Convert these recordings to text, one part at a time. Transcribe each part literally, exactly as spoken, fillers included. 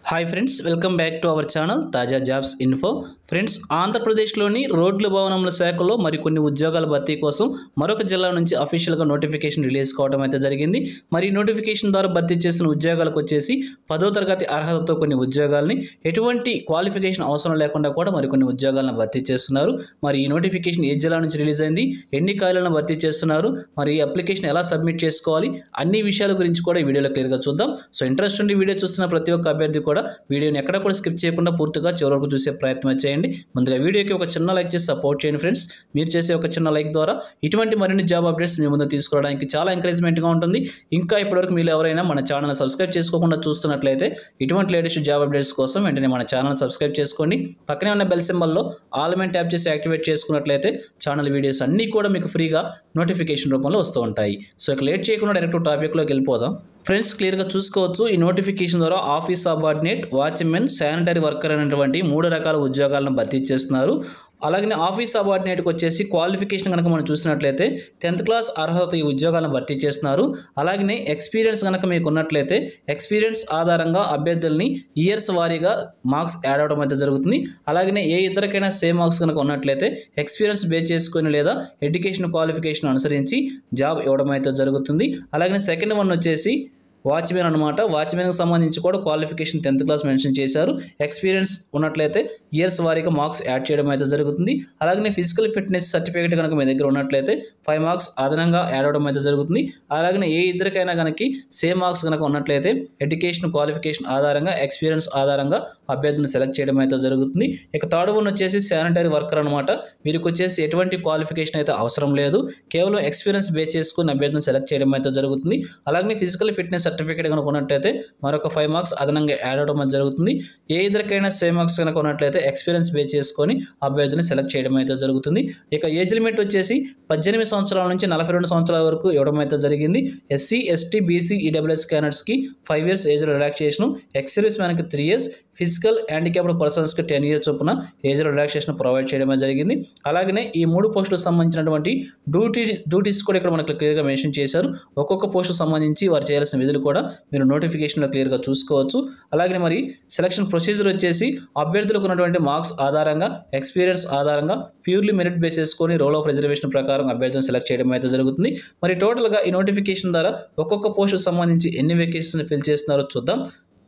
Hi friends, welcome back to our channel తాజా jobs info. Friends, ఆంధ్రప్రదేశ్లోని రోడ్ల భవనముల శాఖలో మరికొన్ని ఉద్యోగాల భర్తీ కోసం మరొక జిల్లా నుంచి అఫీషియల్గా నోటిఫికేషన్ రిలీజ్ కావడం అయితే జరిగింది. మరి ఈ నోటిఫికేషన్ ద్వారా భర్తీ చేస్తున్న ఉద్యోగాలకు వచ్చేసి పదో తరగతి అర్హతతో కొన్ని ఉద్యోగాలని ఎటువంటి క్వాలిఫికేషన్ అవసరం లేకుండా కూడా మరికొన్ని ఉద్యోగాలను భర్తీ చేస్తున్నారు. మరి ఈ నోటిఫికేషన్ ఏ జిల్లా నుంచి రిలీజ్ అయింది, ఎన్ని ఖాళీలను భర్తీ చేస్తున్నారు, మరి ఈ అప్లికేషన్ ఎలా సబ్మిట్ చేసుకోవాలి, అన్ని విషయాల గురించి కూడా ఈ వీడియోలో క్లియర్గా చూద్దాం. సో ఇంట్రెస్ట్ ఉండి వీడియో చూస్తున్న ప్రతి ఒక్క అభ్యర్థి కూడా వీడియోని ఎక్కడ కూడా స్కిప్ చేయకుండా పూర్తిగా చివరి వరకు చూసే ప్రయత్నం చేయండి. ముందుగా వీడియోకి ఒక చిన్న లైక్ చేసి సపోర్ట్ చేయండి ఫ్రెండ్స్. మీరు చేసే ఒక చిన్న లైక్ ద్వారా ఇటువంటి మరిన్ని జాబ్ అప్డేట్స్ మీ ముందు తీసుకోవడానికి చాలా ఎంకరేజ్మెంట్గా ఉంటుంది. ఇంకా ఇప్పటివరకు మీరు ఎవరైనా మన ఛానల్ సబ్స్క్రైబ్ చేసుకోకుండా చూస్తున్నట్లయితే ఇటువంటి లేటెస్ట్ జాబ్ అప్డేట్స్ కోసం వెంటనే మన ఛానల్ సబ్స్క్రైబ్ చేసుకోండి. పక్కనే ఉన్న బెల్ సింబల్లో ఆల్ మెంట్ ట్యాప్ చేసి యాక్టివేట్ చేసుకున్నట్లయితే ఛానల్ వీడియోస్ అన్నీ కూడా మీకు ఫ్రీగా నోటిఫికేషన్ రూపంలో వస్తూ ఉంటాయి. సో ఇక లేట్ చేయకుండా డైరెక్ట్ టాపిక్లోకి వెళ్ళిపోదాం. ఫ్రెండ్స్, క్లియర్గా చూసుకోవచ్చు, ఈ నోటిఫికేషన్ ద్వారా office subordinate, watchmen, sanitary worker అనేటువంటి మూడు రకాల ఉద్యోగాలను భర్తీ చేస్తున్నారు. అలాగే ఆఫీస్ సబార్డినేట్కి వచ్చేసి క్వాలిఫికేషన్ కనుక మనం చూసినట్లయితే టెన్త్ క్లాస్ అర్హత ఈ ఉద్యోగాలను భర్తీ చేస్తున్నారు. అలాగే ఎక్స్పీరియన్స్ కనుక మీకు ఉన్నట్లయితే ఎక్స్పీరియన్స్ ఆధారంగా అభ్యర్థుల్ని ఇయర్స్ వారీగా మార్క్స్ యాడ్ అవడం అయితే జరుగుతుంది. అలాగే ఏ ఇద్దరికైనా సేమ్ మార్క్స్ కనుక ఉన్నట్లయితే ఎక్స్పీరియన్స్ బేస్ చేసుకొని లేదా ఎడ్యుకేషన్ క్వాలిఫికేషన్ అనుసరించి జాబ్ ఇవ్వడం అయితే జరుగుతుంది. అలాగే సెకండ్ వన్ వచ్చేసి వాచ్మెన్ అనమాట. వాచ్మెన్కి సంబంధించి కూడా క్వాలిఫికేషన్ టెన్త్ క్లాస్ మెన్షన్ చేశారు. ఎక్స్పీరియన్స్ ఉన్నట్లయితే ఇయర్స్ వారీగా మార్క్స్ యాడ్ చేయడం అయితే జరుగుతుంది. అలాగే ఫిజికల్ ఫిట్నెస్ సర్టిఫికేట్ కనుక మీ దగ్గర ఉన్నట్లయితే ఫైవ్ మార్క్స్ అదనంగా యాడ్ అవడం అయితే జరుగుతుంది. అలాగే ఏ ఇద్దరికైనా కనుక సేమ్ మార్క్స్ కనుక ఉన్నట్లయితే ఎడ్యుకేషన్ క్వాలిఫికేషన్ ఆధారంగా ఎక్స్పీరియన్స్ ఆధారంగా అభ్యర్థులను సెలెక్ట్ చేయడం అయితే జరుగుతుంది. ఇక థర్డ్ వన్ వచ్చేసి శానిటరీ వర్కర్ అనమాట. వీరికి వచ్చేసి ఎటువంటి క్వాలిఫికేషన్ అయితే అవసరం లేదు, కేవలం ఎక్స్పీరియన్స్ బేస్ చేసుకుని అభ్యర్థులను సెలెక్ట్ చేయడం అయితే జరుగుతుంది. అలాగే ఫిజికల్ ఫిట్నెస్ సర్టిఫికేట్ కనుక ఉన్నట్లయితే మరొక ఫైవ్ మార్క్స్ అదనంగా యాడ్ అవడం జరుగుతుంది. ఏ ఇద్దరికైనా సేమ్ మార్క్స్ కనుక ఉన్నట్లయితే ఎక్స్పీరియన్స్ బేస్ చేసుకొని అభ్యర్థిని సెలెక్ట్ చేయడం అయితే జరుగుతుంది. ఇక ఏజ్ లిమిట్ వచ్చేసి పద్దెనిమిది సంవత్సరాల నుంచి నలభై రెండు సంవత్సరాల వరకు ఇవ్వడం అయితే జరిగింది. ఎస్సీ, ఎస్టీ, బీసీ, ఈడబ్ల్యూఎస్ క్యాండిడేట్స్కి five years age relaxation, ex service మ్యాన్కి త్రీ ఇయర్స్, ఫిజికల్ హ్యాండిక్యాప్డ్ పర్సన్స్కి టెన్ ఇయర్స్ చొప్పున ఏజ్ రిలాక్సేషన్ ప్రొవైడ్ చేయడం జరిగింది. అలాగే ఈ మూడు పోస్టులకు సంబంధించినటువంటి డ్యూటీ డ్యూటీస్ కూడా ఇక్కడ మనకు క్లియర్గా మెన్షన్ చేశారు. ఒక్కొక్క పోస్టుకు సంబంధించి వారు చేయాల్సిన విధులు కూడా మీరు నోటిఫికేషన్లో క్లియర్గా చూసుకోవచ్చు. అలాగే మరి సెలక్షన్ ప్రొసీజర్ వచ్చేసి అభ్యర్థులకు ఉన్నటువంటి మార్క్స్ ఆధారంగా ఎక్స్పీరియన్స్ ఆధారంగా ప్యూర్లీ మెరిట్ బేస్ చేసుకొని రోల్ ఆఫ్ రిజర్వేషన్ ప్రకారం అభ్యర్థులను సెలెక్ట్ చేయడం అయితే జరుగుతుంది. మరి టోటల్గా ఈ నోటిఫికేషన్ ద్వారా ఒక్కొక్క పోస్టుకు సంబంధించి ఎన్ని వేకెన్సీస్ ఫిల్ చేస్తున్నారో చూద్దాం.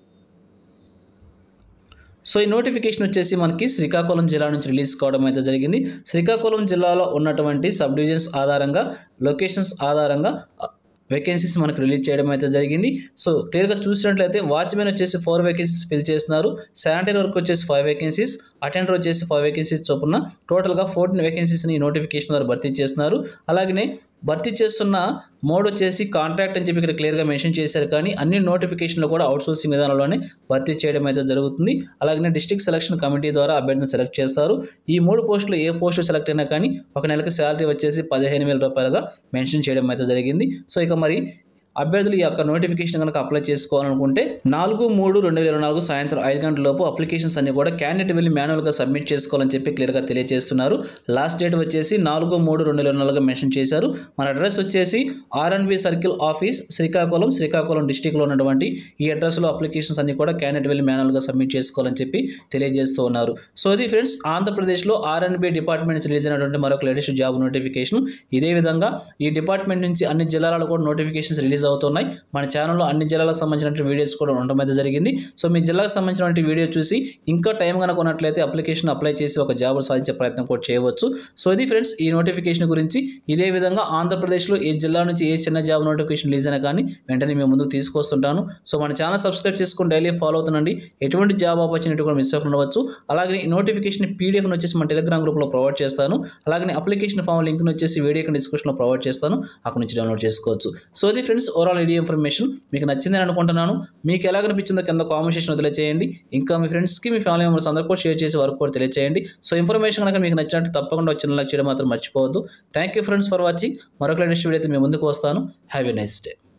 సో ఈ నోటిఫికేషన్ వచ్చేసి మనకి శ్రీకాకుళం జిల్లా నుంచి రిలీజ్ కావడం అయితే జరిగింది. శ్రీకాకుళం జిల్లాలో ఉన్నటువంటి సబ్ డివిజన్స్ ఆధారంగా, లొకేషన్స్ ఆధారంగా వేకెన్సీస్ మనకు రిలీజ్ చేయడం అయితే జరిగింది. సో క్లియర్గా చూసినట్లయితే వాచ్మెన్ వచ్చేసి ఫోర్ వేకెన్సీస్ ఫిల్ చేస్తున్నారు. శానిటరీ వర్క్ వచ్చేసి ఫైవ్ వేకెన్సీస్, అటెండర్ వచ్చేసి ఫైవ్ వేకెన్సీస్ చొప్పున టోటల్గా ఫోర్టీన్ వేకెన్సీస్ని ఈ నోటిఫికేషన్ ద్వారా భర్తీ చేస్తున్నారు. అలాగే భర్తీ చేస్తున్న మోడ్ వచ్చేసి కాంట్రాక్ట్ అని చెప్పి ఇక్కడ క్లియర్గా మెన్షన్ చేశారు. కానీ అన్ని నోటిఫికేషన్లో కూడా అవుట్సోర్సింగ్ విధానంలోనే భర్తీ చేయడం అయితే జరుగుతుంది. అలాగే డిస్ట్రిక్ట్ సెలక్షన్ కమిటీ ద్వారా అభ్యర్థిని సెలెక్ట్ చేస్తారు. ఈ మూడు పోస్టులు ఏ పోస్టు సెలెక్ట్ అయినా కానీ ఒక నెలకి శాలరీ వచ్చేసి పదిహేను వేల రూపాయలుగా మెన్షన్ చేయడం అయితే జరిగింది. సో ఇక మరి అభ్యర్థులు ఈ యొక్క నోటిఫికేషన్ కనుక అప్లై చేసుకోవాలనుకుంటే నాలుగు మూడు రెండు వేల ఇరవై నాలుగు సాయంత్రం ఐదు గంటల లోపు అప్లికేషన్స్ అన్ని కూడా క్యాండిడేట్ వెళ్ళి మాన్యువల్గా సబ్మిట్ చేసుకోవాలని చెప్పి క్లియర్గా తెలియజేస్తున్నారు. లాస్ట్ డేట్ వచ్చేసి నాలుగు మూడు రెండు వేల ఇరవై నాలుగుగా మెన్షన్ చేశారు. మన అడ్రస్ వచ్చేసి RNB circle office, Srikakulam Srikakulam డిస్టిక్లో ఉన్నటువంటి ఈ అడ్రస్లో అప్లికేషన్స్ అన్ని కూడా క్యాండిడేట్ వెళ్ళి మాన్యువల్గా సబ్మిట్ చేసుకోవాలని చెప్పి తెలియజేస్తూ ఉన్నారు. సో ఇది ఫ్రెండ్స్, ఆంధ్రప్రదేశ్లో ఆర్ఎన్బి డిపార్ట్మెంట్ నుంచి రిలీజ్ అయినటువంటి మరొక లేటెస్ట్ జాబ్ నోటిఫికేషన్. ఇదే విధంగా ఈ డిపార్ట్మెంట్ నుంచి అన్ని జిల్లాలలో కూడా నోటిఫికేషన్స్ రిలీజ్ అవుతున్నాయి. మన ఛానల్లో అన్ని జిల్లాలకు సంబంధించిన వీడియోస్ కూడా ఉండడం అయితే జరిగింది. సో మీ జిల్లాకు సంబంధించిన వీడియో చూసి ఇంకా టైం కనుక ఉన్నట్లయితే అప్లికేషన్ అప్లై చేసి ఒక జాబ్ సాధించే ప్రయత్నం కూడా చేయవచ్చు. సో ఇది ఫ్రెండ్స్ ఈ నోటిఫికేషన్ గురించి. ఇదే విధంగా ఆంధ్రప్రదేశ్లో ఏ జిల్లా నుంచి ఏ చిన్న జాబ్ నోటిఫికేషన్ రిలీజ్ అయినా కానీ వెంటనే మేము ముందుకు తీసుకొస్తుంటాను. సో మన ఛానల్ సబ్స్క్రైబ్ చేసుకుని డైలీ ఫాలో అవుతుండండి. ఎటువంటి జాబ్ ఆపర్చునిటీ కూడా మిస్ అవ్వకుండా ఉండవచ్చు. అలాగే ఈ నోటిఫికేషన్ పీడిఎఫ్ని వచ్చేసి మన టెలిగ్రామ్ గ్రూప్లో ప్రొవైడ్ చేస్తాను. అలాగే అప్లికేషన్ ఫామ్ లింక్ని వచ్చేసి వీడియో డిస్క్రిప్షన్లో ప్రొవైడ్ చేస్తాను, అక్కడ నుంచి డౌన్లోడ్ చేసుకోవచ్చు. సో ఇది ఫ్రెండ్స్ ఓవరాల్ ఐడియా ఇన్ఫర్మేషన్ మీకు నచ్చిందని అనుకుంటున్నాను. మీకు ఎలా అనిపించిందో కింద కామెంట్ సెక్షన్లో తెలియజేయండి. ఇంకా మీ ఫ్రెండ్స్కి, మీ ఫ్యామిలీ మెంబర్స్ అందరూ కూడా షేర్ చేసి వరకు కూడా తెలియజేయండి. సో ఇన్ఫర్మేషన్ కనుక మీకు నచ్చినట్టు తప్పకుండా వచ్చిన లైక్ చేయడం మాత్రం మర్చిపోవద్దు. Thank you friends for watching. మరొక లేటెస్ట్ వీడియో అయితే మేము ముందుకు వస్తాను. Have a nice day.